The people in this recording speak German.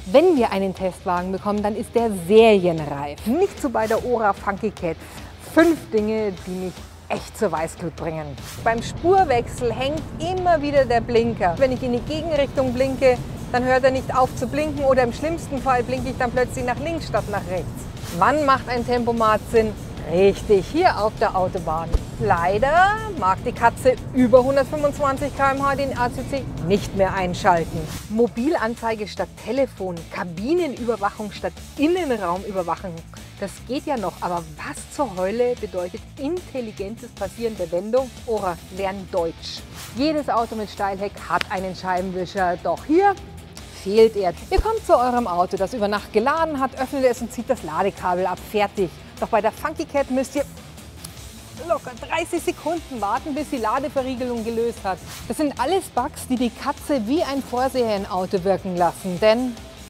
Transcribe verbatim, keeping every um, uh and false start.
Wenn wir einen Testwagen bekommen, dann ist der serienreif. Nicht so bei der Ora Funky Cat. Fünf Dinge, die mich echt zur Weißglut bringen. Beim Spurwechsel hängt immer wieder der Blinker. Wenn ich in die Gegenrichtung blinke, dann hört er nicht auf zu blinken oder im schlimmsten Fall blinke ich dann plötzlich nach links statt nach rechts. Wann macht ein Tempomat Sinn? Richtig, hier auf der Autobahn. Leider mag die Katze über hundertfünfundzwanzig Kilometer pro Stunde den A C C nicht mehr einschalten. Mobilanzeige statt Telefon, Kabinenüberwachung statt Innenraumüberwachung. Das geht ja noch, aber was zur Hölle bedeutet intelligentes Passieren der Wendung? Ora, lern Deutsch. Jedes Auto mit Steilheck hat einen Scheibenwischer, doch hier fehlt er. Ihr kommt zu eurem Auto, das über Nacht geladen hat, öffnet es und zieht das Ladekabel ab. Fertig. Doch bei der Funky Cat müsst ihr locker dreißig Sekunden warten, bis die Ladeverriegelung gelöst hat. Das sind alles Bugs, die die Katze wie ein Vorseher im Auto wirken lassen, denn